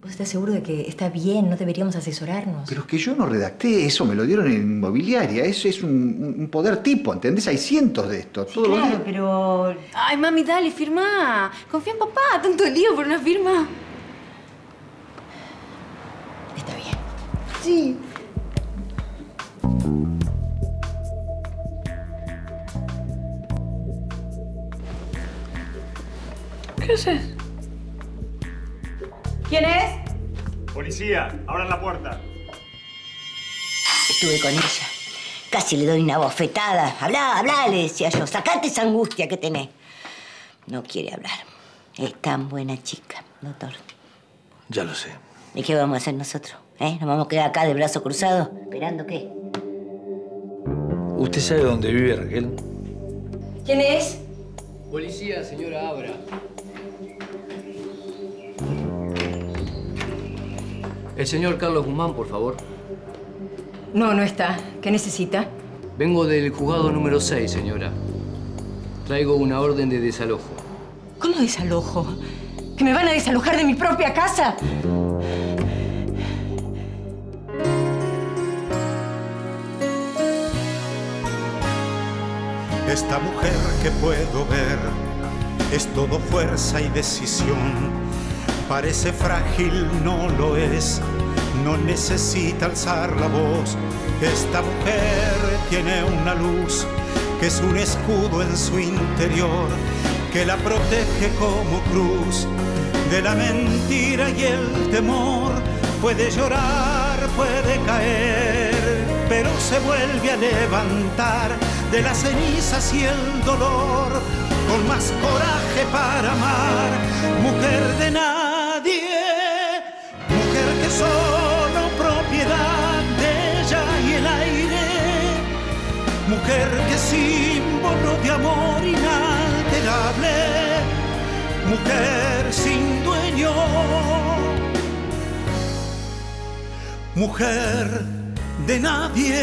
¿Vos estás seguro de que está bien? ¿No deberíamos asesorarnos? Pero es que yo no redacté eso, me lo dieron en inmobiliaria. Eso es un poder tipo, ¿entendés? Hay cientos de estos. Sí, claro, pero... Ay, mami, dale, firma. Confía en papá. Tanto lío por una firma. Está bien. Sí. ¿Qué haces? ¿Quién es? Policía, abran la puerta. Estuve con ella. Casi le doy una bofetada. Hablá, le decía yo. Sacate esa angustia que tenés. No quiere hablar. Es tan buena chica, doctor. Ya lo sé. ¿Y qué vamos a hacer nosotros? ¿Nos vamos a quedar acá de brazo cruzado? ¿Esperando qué? ¿Usted sabe dónde vive Raquel? ¿Quién es? Policía, señora Abra. El señor Carlos Guzmán, por favor. No, no está. ¿Qué necesita? Vengo del juzgado número 6, señora. Traigo una orden de desalojo. ¿Cómo desalojo? ¿Que me van a desalojar de mi propia casa? Esta mujer que puedo ver es todo fuerza y decisión. Parece frágil, no lo es, no necesita alzar la voz. Esta mujer tiene una luz que es un escudo en su interior, que la protege como cruz de la mentira y el temor. Puede llorar, puede caer, pero se vuelve a levantar de las cenizas y el dolor, con más coraje para amar. Mujer de nadie, mujer que solo propiedad de ella y el aire, mujer que es símbolo de amor inalterable, mujer sin dueño, mujer de nadie.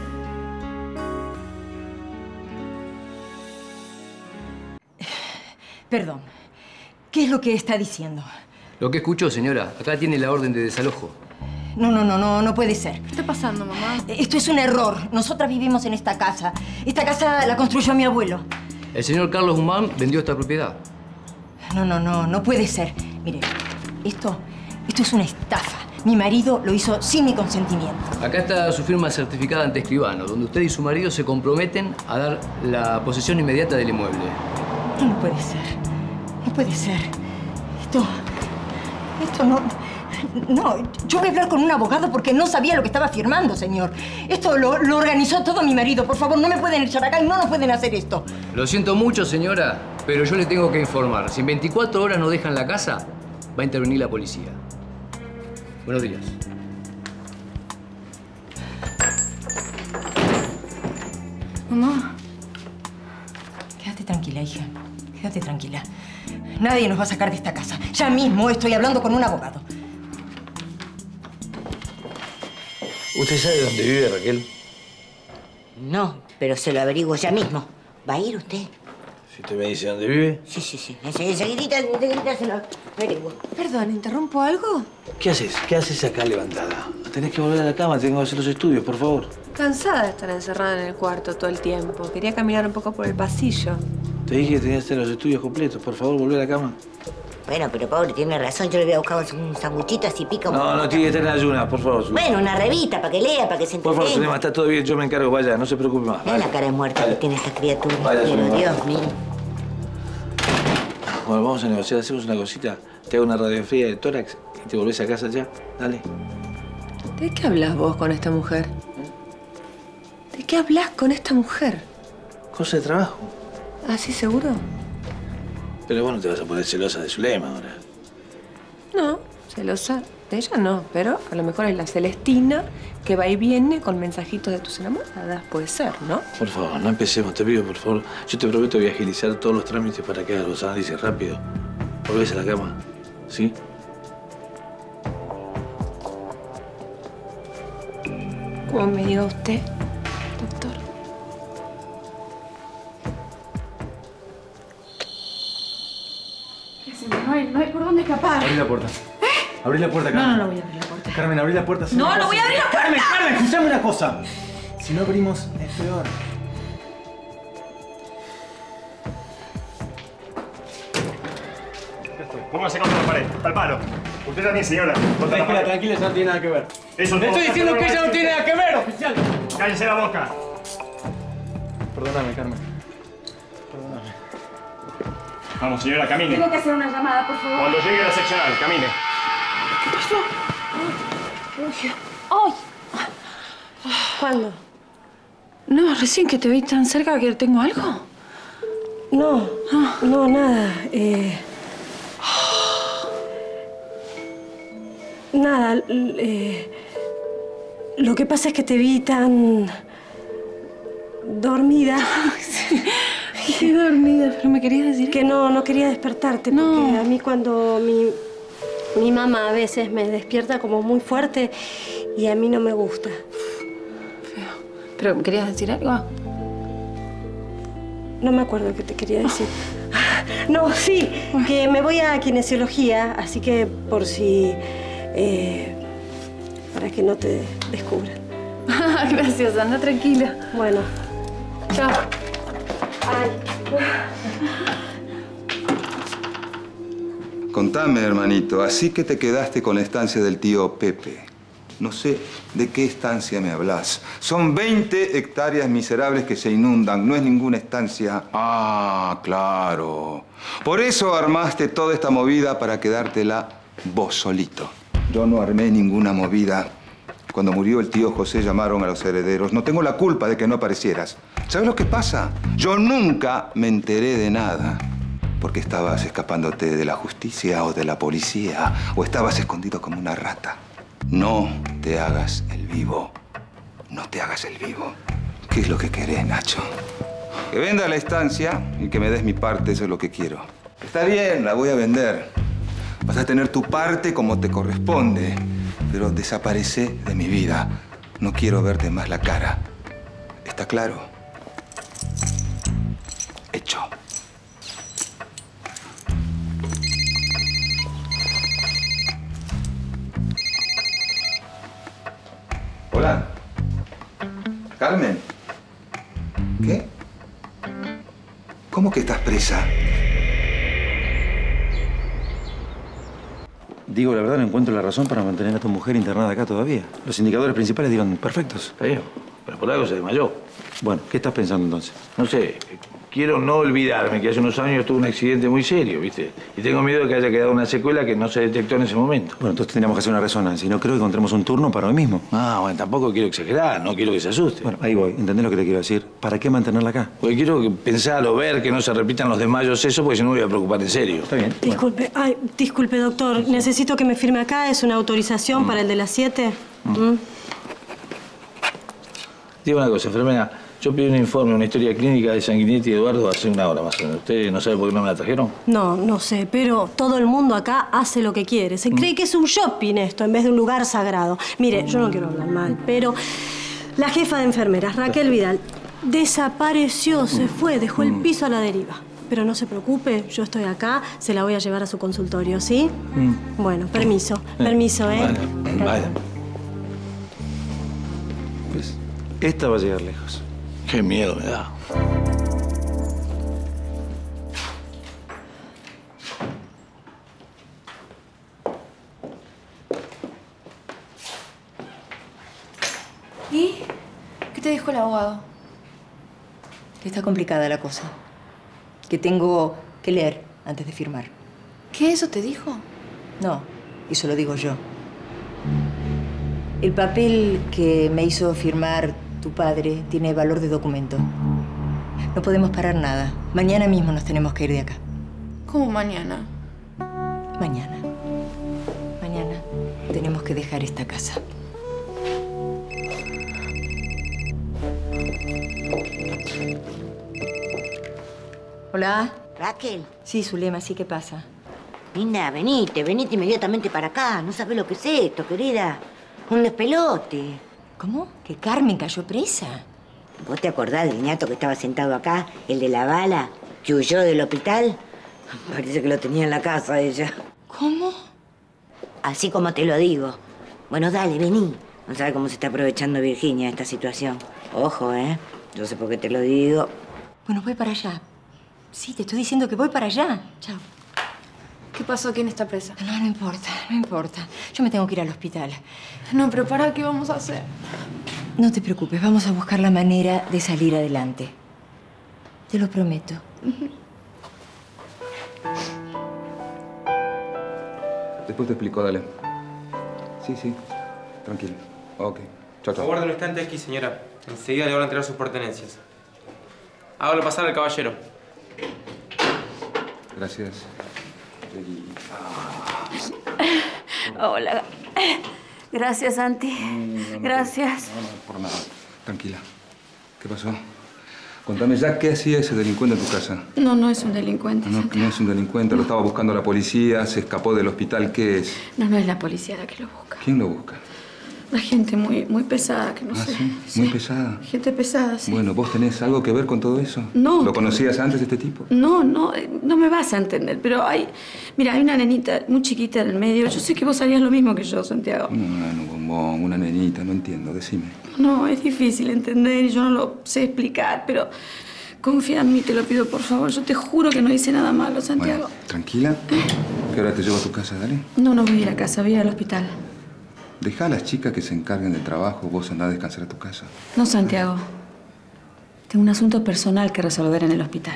Perdón. ¿Qué es lo que está diciendo? Lo que escuchó, señora. Acá tiene la orden de desalojo. No puede ser. ¿Qué está pasando, mamá? Esto es un error. Nosotras vivimos en esta casa. Esta casa la construyó mi abuelo. El señor Carlos Guzmán vendió esta propiedad. No puede ser. Mire, esto es una estafa. Mi marido lo hizo sin mi consentimiento. Acá está su firma certificada ante escribano, donde usted y su marido se comprometen a dar la posesión inmediata del inmueble. No puede ser. No puede ser. Esto no... No, yo voy a hablar con un abogado porque no sabía lo que estaba firmando, señor. Esto lo organizó todo mi marido. Por favor, no me pueden echar acá y no nos pueden hacer esto. Lo siento mucho, señora, pero yo le tengo que informar. Si en 24 horas no dejan la casa, va a intervenir la policía. Buenos días. Mamá. Quédate tranquila, hija. Quédate tranquila. Nadie nos va a sacar de esta casa. Ya mismo estoy hablando con un abogado. ¿Usted sabe dónde vive Raquel? No, pero se lo averiguo ya mismo. ¿Va a ir usted? Si usted me dice dónde vive. Sí. Enseguidita se lo averiguo. Perdón, ¿interrumpo algo? ¿Qué haces? ¿Qué haces acá levantada? Tenés que volver a la cama, tengo que hacer los estudios, por favor. Cansada de estar encerrada en el cuarto todo el tiempo. Quería caminar un poco por el pasillo. Te dije que tenías que hacer los estudios completos. Por favor, volvé a la cama. Bueno, pero pobre, tiene razón. Yo le voy a buscar un sanguchito así pica. No tiene que estar en ayunas, por favor. Bueno, una revista para que lea, para que se Por entretenga. favor, Zulema, está todo bien. Yo me encargo. Vaya, no se preocupe más. Mira la cara de muerta que tiene esta criatura. Vaya, Pero Zulema. Dios mío. Bueno, vamos a negociar. Hacemos una cosita. Te hago una radiografía de tórax y te volvés a casa ya. Dale. ¿De qué hablas vos con esta mujer? ¿De qué hablas con esta mujer? Cosa de trabajo. ¿Así seguro? Pero vos no te vas a poner celosa de Zulema ahora. No, celosa de ella no, pero a lo mejor es la Celestina que va y viene con mensajitos de tus enamoradas. Puede ser, ¿no? Por favor, no empecemos, te pido, por favor. Yo te prometo que voy a agilizar todos los trámites para que hagas los análisis rápido. Volvés a la cama, ¿sí? Como me diga usted, doctor. ¿Qué hacemos? No hay por dónde escapar. Abrí la puerta. Abrí la puerta, Carmen. No voy a abrir la puerta. Carmen, abrí la puerta. No voy a abrir la puerta. Carmen, escuchame una cosa. Si no abrimos, es peor. Póngase contra la pared, al palo. Usted también, señora. Tranquila, eso no tiene nada que ver. Eso Le estoy diciendo que ella no tiene nada que ver, oficial. Cállese la boca. Perdóname, Carmen. Perdóname. Vamos, señora, camine. Tengo que hacer una llamada, por favor. Cuando llegue a la seccional, camine. ¿Qué pasó? ¡Ay! ¿Cuándo? No, recién que te vi tan cerca que tengo algo. No, no, nada. Nada. Lo que pasa es que te vi tan... dormida. Qué dormida, pero me querías decir que no quería despertarte, porque a mí cuando mi mamá a veces me despierta como muy fuerte y a mí no me gusta. Feo. ¿Pero me querías decir algo? No me acuerdo qué te quería decir. No, sí, que me voy a kinesiología, así que por si... para que no te descubran. Gracias, anda tranquila. Bueno. Chao. Contame, hermanito, así que te quedaste con la estancia del tío Pepe. No sé de qué estancia me hablas. Son 20 hectáreas miserables que se inundan. No es ninguna estancia. Ah, claro. Por eso armaste toda esta movida para quedártela vos solito. Yo no armé ninguna movida. Cuando murió el tío José llamaron a los herederos. No tengo la culpa de que no aparecieras. ¿Sabes lo que pasa? Yo nunca me enteré de nada. Porque estabas escapándote de la justicia o de la policía. O estabas escondido como una rata. No te hagas el vivo. No te hagas el vivo. ¿Qué es lo que querés, Nacho? Que venda la estancia y que me des mi parte. Eso es lo que quiero. Está bien, la voy a vender. Vas a tener tu parte como te corresponde. Pero desaparece de mi vida. No quiero verte más la cara. ¿Está claro? Hecho. Hola. Carmen. ¿Qué? ¿Cómo que estás presa? Digo, la verdad, no encuentro la razón para mantener a tu mujer internada acá todavía. Los indicadores principales dieron perfectos. Está bien, pero por algo se desmayó. Bueno, ¿qué estás pensando entonces? No sé, quiero no olvidarme que hace unos años tuve un accidente muy serio, ¿viste? Y tengo miedo de que haya quedado una secuela que no se detectó en ese momento. Bueno, entonces tendríamos que hacer una resonancia. Y no creo que encontremos un turno para hoy mismo. Ah, bueno, tampoco quiero exagerar, no quiero que se asuste. Bueno, ahí voy. ¿Entendés lo que te quiero decir? ¿Para qué mantenerla acá? Porque quiero pensar o ver que no se repitan los desmayos eso, porque si no me voy a preocupar en serio. Está bien. Disculpe, disculpe, doctor. Necesito que me firme acá. Es una autorización para el de las 7. Digo una cosa, enfermera. Yo pedí un informe, una historia clínica de Sanguinetti y Eduardo hace una hora más o menos. ¿Usted no sabe por qué no me la trajeron? No sé, pero todo el mundo acá hace lo que quiere. Se cree que es un shopping esto, en vez de un lugar sagrado. Mire, yo no quiero hablar mal, pero la jefa de enfermeras, Raquel Vidal, desapareció, se fue, dejó el piso a la deriva. Pero no se preocupe, yo estoy acá, se la voy a llevar a su consultorio, ¿sí? Bueno, permiso, ¿eh? Vaya. Pues, esta va a llegar lejos. Qué miedo me da. ¿Y qué te dijo el abogado? Que está complicada la cosa. Que tengo que leer antes de firmar. ¿Qué eso te dijo? No, eso lo digo yo. El papel que me hizo firmar tu padre tiene valor de documento. No podemos parar nada. Mañana mismo nos tenemos que ir de acá. ¿Cómo mañana? Mañana. Mañana tenemos que dejar esta casa. ¿Hola? Raquel. Sí, Zulema, ¿sí? ¿Qué pasa? Linda, venite inmediatamente para acá. No sabés lo que es esto, querida. Un despelote. ¿Cómo? ¿Que Carmen cayó presa? ¿Vos te acordás del niñato que estaba sentado acá? El de la bala, que huyó del hospital. Parece que lo tenía en la casa ella. ¿Cómo? así como te lo digo. Bueno, dale, vení. No sabes cómo se está aprovechando Virginia de esta situación. Ojo, ¿eh? Yo sé por qué te lo digo. Bueno, voy para allá. Sí, te estoy diciendo que voy para allá. Chao. ¿Qué pasó? ¿Quién está presa? No importa, no importa. Yo me tengo que ir al hospital. No, pero ¿para qué vamos a hacer? No te preocupes, vamos a buscar la manera de salir adelante. Te lo prometo. Después te explico, dale. Sí, sí. Tranquilo. Ok. Chao, chao. Aguarde un instante aquí, señora. Enseguida le van a entregar sus pertenencias. Hágalo pasar al caballero. Gracias. Hola. Gracias, Santi. Gracias. No, por nada. Tranquila. ¿Qué pasó? Contame ya qué hacía ese delincuente en tu casa. No, no es un delincuente, No, no es un delincuente, lo estaba buscando la policía, se escapó del hospital. ¿Qué es? No, no es la policía la que lo busca. ¿Quién lo busca? La gente muy pesada, que no sé. ¿Sí? ¿Muy pesada? Gente pesada, sí. Bueno, ¿vos tenés algo que ver con todo eso? No. ¿Lo conocías antes, este tipo? No me vas a entender, pero mira, hay una nenita muy chiquita en el medio. Yo sé que vos harías lo mismo que yo, Santiago. No, bombón, una nenita, no entiendo, decime. No, es difícil entender y yo no lo sé explicar, pero confía en mí, te lo pido, por favor. Yo te juro que no hice nada malo, Santiago. Bueno, tranquila. ¿Qué hora te llevo a tu casa, dale? No voy a ir a casa, voy a ir al hospital. Dejá a las chicas que se encarguen del trabajo, vos andá a descansar a tu casa. No, Santiago. Tengo un asunto personal que resolver en el hospital.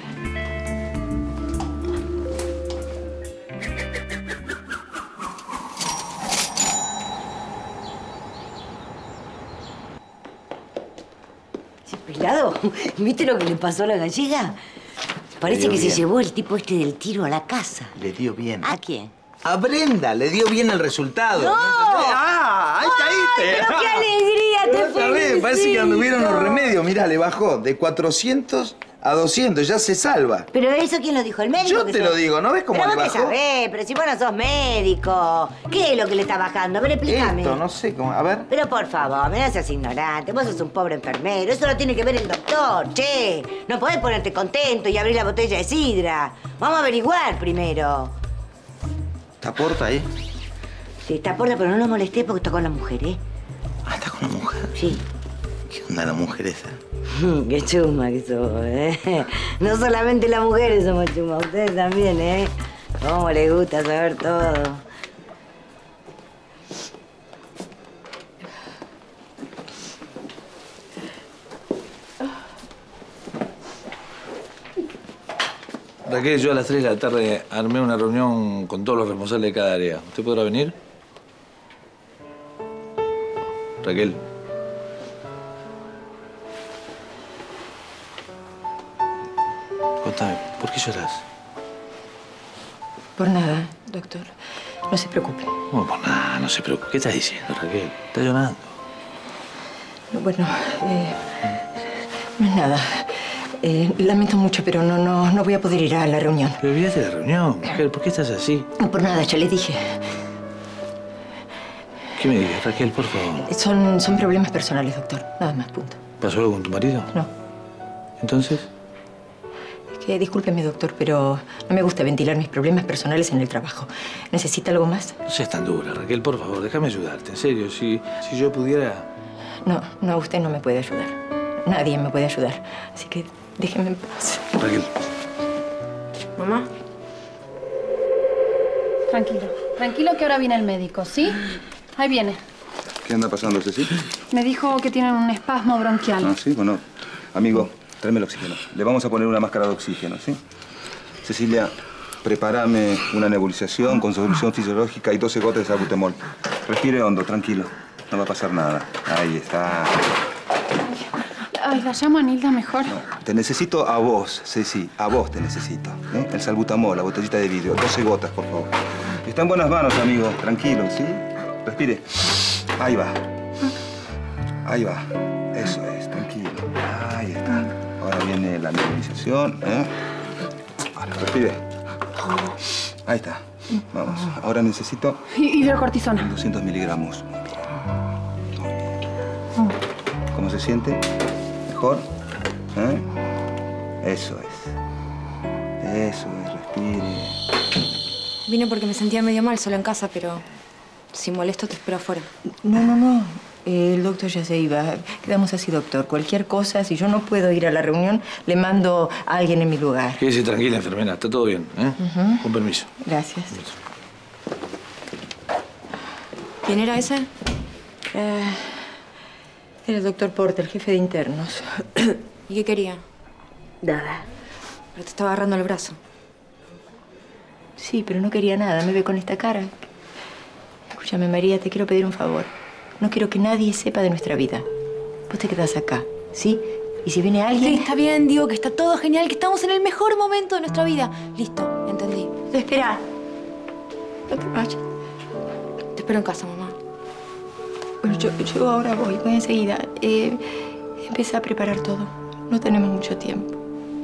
Sí, pelado, ¿viste lo que le pasó a la gallega? Parece que se llevó el tipo este del tiro a la casa. Le dio bien. ¿A quién? A Brenda le dio bien el resultado. ¡No! ¡Ah! ¡Ahí caíste! ¡Pero qué alegría! ¡Te felicito! Parece que anduvieron los remedios. Mirá, le bajó de 400 a 200. Ya se salva. ¿Pero eso quién lo dijo? ¿El médico? Yo te lo digo. ¿No ves cómo pero le vos bajó? te sabés, pero si vos no sos médico. ¿Qué es lo que le está bajando? A ver, explícame. Esto, no sé cómo. A ver. Pero por favor, no seas ignorante. Vos sos un pobre enfermero. Eso lo tiene que ver el doctor, che. No podés ponerte contento y abrir la botella de sidra. Vamos a averiguar primero. ¿Está porta ahí? Sí, está porta, pero no lo molesté porque está con la mujer, ¿eh? Ah, ¿está con la mujer? Sí. ¿Qué onda la mujer esa? Qué chuma que sos, ¿eh? No solamente las mujeres somos chumas, ustedes también, ¿eh? Cómo les gusta saber todo. Raquel, yo a las 3 de la tarde armé una reunión con todos los responsables de cada área. ¿Usted podrá venir? Raquel. Contame, ¿por qué lloras? Por nada, doctor. No se preocupe. No, por nada, no se preocupe. ¿Qué estás diciendo, Raquel? ¿Estás llorando? Bueno, no es nada. Lamento mucho, pero no voy a poder ir a la reunión. Pero olvídate de la reunión, mujer. ¿Por qué estás así? No, por nada, ya le dije. ¿Qué me dices, Raquel, por favor? Son problemas personales, doctor. Nada más, punto. ¿Pasó algo con tu marido? No. ¿Entonces? Es que, discúlpeme, doctor, pero no me gusta ventilar mis problemas personales en el trabajo. ¿Necesita algo más? No seas tan dura, Raquel, por favor. Déjame ayudarte, en serio. Si yo pudiera... No, usted no me puede ayudar. Nadie me puede ayudar. Así que déjeme en paz. Raquel. Mamá. Tranquilo que ahora viene el médico, ¿sí? Ahí viene. ¿Qué anda pasando, Ceci? Me dijo que tienen un espasmo bronquial. Ah, sí, bueno. Amigo, tráeme el oxígeno. Le vamos a poner una máscara de oxígeno, ¿sí? Cecilia, prepárame una nebulización con solución fisiológica y 12 gotas de salbutamol. Respire hondo, tranquilo. No va a pasar nada. Ahí está. Ay, la llamo a Nilda mejor. No, te necesito a vos, Ceci. A vos te necesito. ¿Eh? El salbutamol, la botellita de vidrio. 12 gotas, por favor. Está en buenas manos, amigo. Tranquilo, ¿sí? Respire. Ahí va. Ahí va. Eso es, tranquilo. Ahí está. Ahora viene la nebulización, ¿eh? Ahora, respire. Ahí está. Vamos. Ahora necesito... Hidrocortisona. 200 miligramos. ¿Cómo se siente? ¿Mejor? ¿Eh? Eso es. Eso es, respire. Vine porque me sentía medio mal solo en casa, pero Si molesto, te espero afuera. No. El doctor ya se iba. Quedamos así, doctor. Cualquier cosa, si yo no puedo ir a la reunión, le mando a alguien en mi lugar. Quédese tranquila, enfermera. Está todo bien, ¿eh? Con permiso. Gracias. ¿Quién era ese? Era el doctor Porter, el jefe de internos. ¿Y qué quería? Nada. Pero te estaba agarrando el brazo. Sí, pero no quería nada. Me ve con esta cara. Escúchame, María, te quiero pedir un favor. No quiero que nadie sepa de nuestra vida. Vos te quedás acá, ¿sí? Y si viene alguien... Sí, está bien, digo que está todo genial, que estamos en el mejor momento de nuestra vida. Listo, entendí. Espera. No te vayas. Te espero en casa, mamá. Bueno, yo ahora voy enseguida. Empecé a preparar todo. No tenemos mucho tiempo.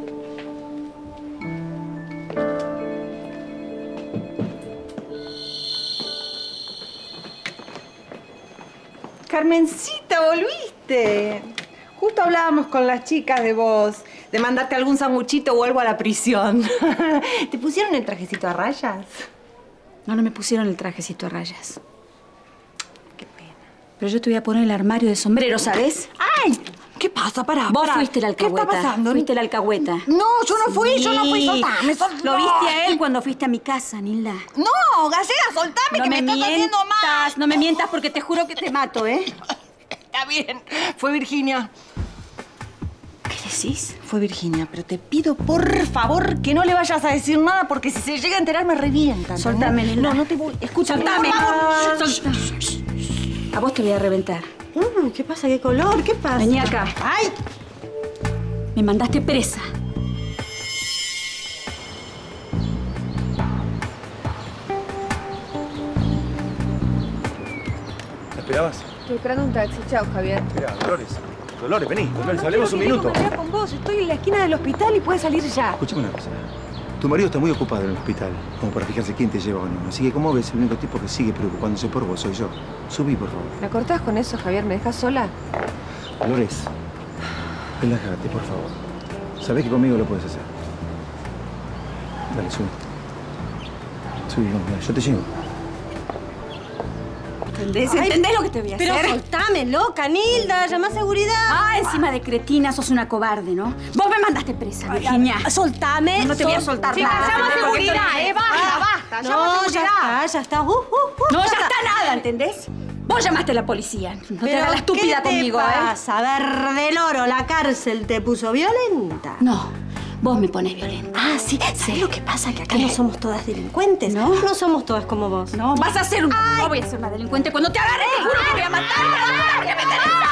Carmencita, volviste. Justo hablábamos con las chicas de vos, de mandarte algún sanguchito o algo a la prisión. ¿Te pusieron el trajecito a rayas? No me pusieron el trajecito a rayas. Qué pena. Pero yo te voy a poner el armario de sombrero, ¿sabes? ¡Ay! ¿Qué pasa? Pará, Vos pará. fuiste la alcahueta. ¿Qué está pasando? Fuiste la alcahueta. No, yo no fui, Sí. soltame. Lo viste a él cuando fuiste a mi casa, Nilda. No, gallega, soltame, No que me estás haciendo mal. No me mientas porque te juro que te mato, ¿eh? Está bien, fue Virginia. ¿Qué decís? Fue Virginia, pero te pido por favor que no le vayas a decir nada porque si se llega a enterar me revienta. Soltame, Nilda. No te voy. Escúchame, Soltame. por favor. Soltame. A vos te voy a reventar. ¿Qué pasa? ¿Qué color? ¿Qué pasa? Vení acá. ¡Ay! Me mandaste presa. ¿Me esperabas? Estoy esperando un taxi. Chao, Javier. Mira, Dolores, vení. Dolores, hablemos un minuto. Quiero con vos. Estoy en la esquina del hospital y puedes salir ya. Escúchame una cosa. Tu marido está muy ocupado en el hospital, como para fijarse quién te lleva o no. Así que, como ves, el único tipo que sigue preocupándose por vos soy yo. Subí, por favor. ¿La cortás con eso, Javier? ¿Me dejas sola? Dolores, relájate, por favor. Sabés que conmigo lo puedes hacer. Dale, sube. Subí, vamos, mira, yo te llevo. ¿Entendés? ¿Entendés lo que te voy a hacer? Pero soltame, loca, Nilda. Llama a seguridad. Ah, encima de cretina, sos una cobarde, ¿no? Vos me mandaste presa, Virginia. Soltame. No te voy a soltar Chicas, nada. llama a Porque seguridad, estoy- basta. Llama a No, seguridad. ya está. No, ya está nada, ¿entendés? Vos llamaste a la policía. No te hagas la estúpida conmigo, ¿qué te ¿eh? pasa? A ver, del oro, la cárcel te puso violenta. No, vos me pones violenta. Ah, sí. ¿Sabes lo que pasa? Que acá no somos todas delincuentes. ¿No? No somos todas como vos. No, vas a ser un... No voy a ser una delincuente. Cuando te agarre, te juro que voy a matar. ¡Voy a meter el saco!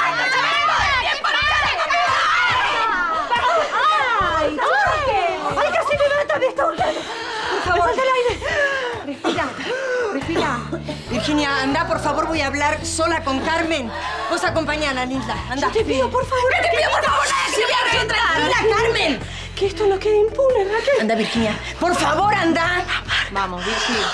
¡Ay, casi me mata! ¡Me está ahogando! Por favor, falta el aire. Respira. Virginia, anda, por favor, voy a hablar sola con Carmen. Vos acompañala, Nilda. Anda. Yo te pido, por favor. ¿Qué te pido, por favor? ¡Anda, Carmen! Que esto no quede impune, Raquel. Anda, Virginia. Por favor, anda. Vamos, Virginia.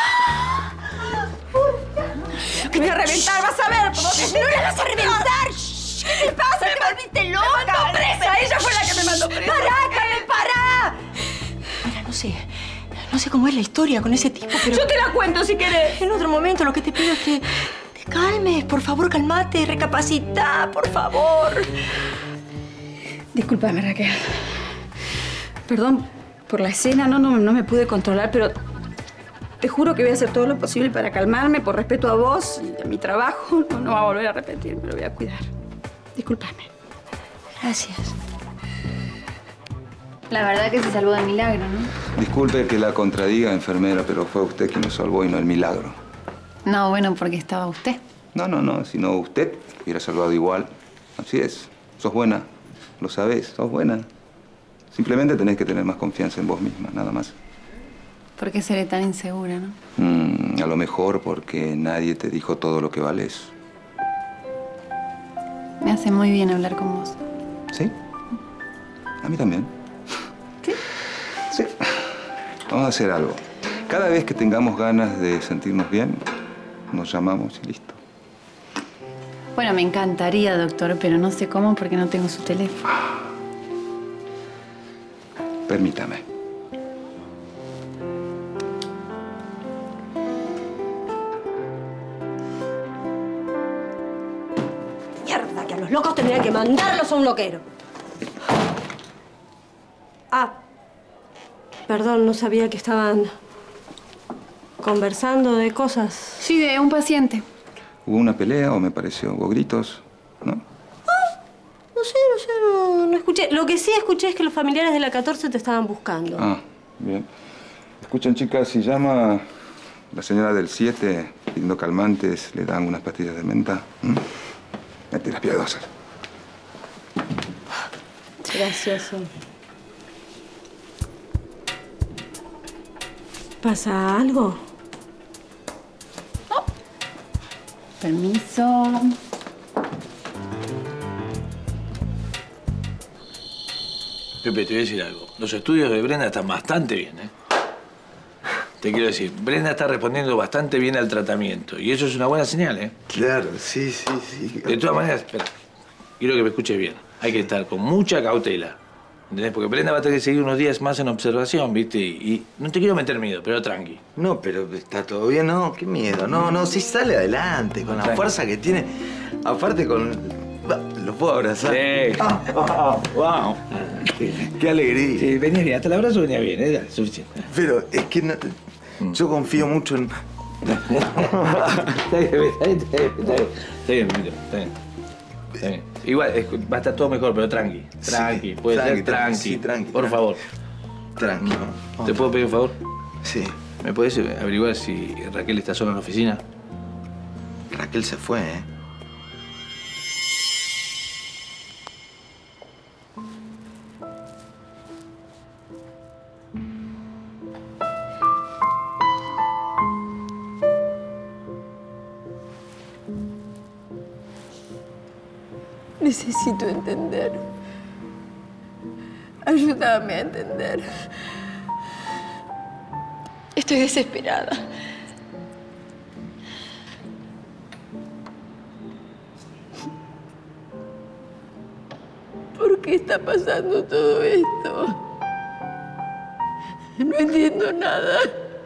Me voy a reventar, vas a ver. ¡No la vas a reventar! ¿Qué te pasa? Te volviste loca. Me mandó presa. Ella fue la que me mandó presa. ¡Pará, Carmen, pará! Mira, no sé cómo es la historia con ese tipo, pero... Yo te la cuento si querés. En otro momento lo que te pido es que te calmes. Por favor, calmate, recapacita, por favor. Discúlpame, Raquel. Perdón por la escena, no me pude controlar, pero te juro que voy a hacer todo lo posible para calmarme por respeto a vos y a mi trabajo. No va a volver a repetir, me lo voy a cuidar. Discúlpame. Gracias. La verdad que se salvó de milagro, ¿no? Disculpe que la contradiga, enfermera, pero fue usted quien nos salvó y no el milagro. No, bueno, porque estaba usted. No, si no usted hubiera salvado igual. Así es. Sos buena. Lo sabés, sos buena. Simplemente tenés que tener más confianza en vos misma, nada más. ¿Por qué seré tan insegura, no? A lo mejor porque nadie te dijo todo lo que vales. Me hace muy bien hablar con vos. ¿Sí? A mí también. ¿Sí? Sí. Vamos a hacer algo. Cada vez que tengamos ganas de sentirnos bien, nos llamamos y listo. Bueno, me encantaría, doctor, pero no sé cómo porque no tengo su teléfono. Permítame. los locos tendrían que mandarlos a un loquero. Ah, perdón, no sabía que estaban conversando de cosas. Sí, de un paciente. ¿Hubo una pelea o me pareció? ¿Hubo gritos? ¿No? No escuché. Lo que sí escuché es que los familiares de la 14 te estaban buscando. Ah, bien. Escuchen, chicas, si llama la señora del 7 pidiendo calmantes, le dan unas pastillas de menta. Mentiras piadosas. Gracioso. ¿Pasa algo? Permiso. Pepe, te voy a decir algo. Los estudios de Brenda están bastante bien, ¿eh? Te quiero decir, Brenda está respondiendo bastante bien al tratamiento. Y eso es una buena señal, ¿eh? Claro, sí. De todas maneras, espera. Quiero que me escuches bien. Hay que estar con mucha cautela. ¿Entendés? Porque Brenda va a tener que seguir unos días más en observación, ¿viste? Y no te quiero meter miedo, pero tranqui. No, pero está todo bien, no, qué miedo. No, sí sale adelante, con la fuerza que tiene. Aparte con... ¿Lo puedo abrazar? Sí. Wow. Qué alegría. Sí, venía bien. Hasta el abrazo venía bien, ¿eh? Suficiente. Pero es que no, yo confío mucho en... Está bien. Igual, va a estar todo mejor, pero tranqui. Tranqui, puede ser tranqui. Sí, tranqui. Por favor. Tranqui. ¿Te puedo pedir un favor? Sí. ¿Me puedes averiguar si Raquel está sola en la oficina? Raquel se fue, ¿eh? Necesito entender. Ayúdame a entender. Estoy desesperada. ¿Por qué está pasando todo esto? No entiendo nada.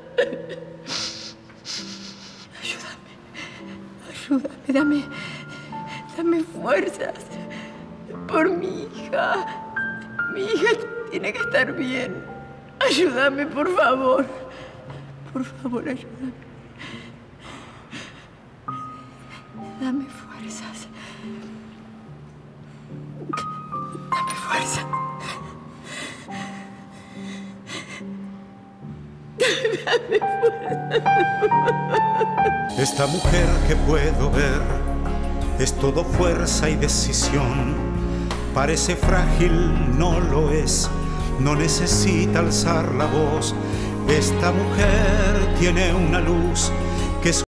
Ayúdame, dame fuerzas por mi hija. Mi hija tiene que estar bien. Ayúdame, por favor. Por favor, ayúdame. Dame fuerzas. Dame fuerza. Dame fuerza. Esta mujer que puedo ver es todo fuerza y decisión. Parece frágil, no lo es. No necesita alzar la voz. Esta mujer tiene una luz que es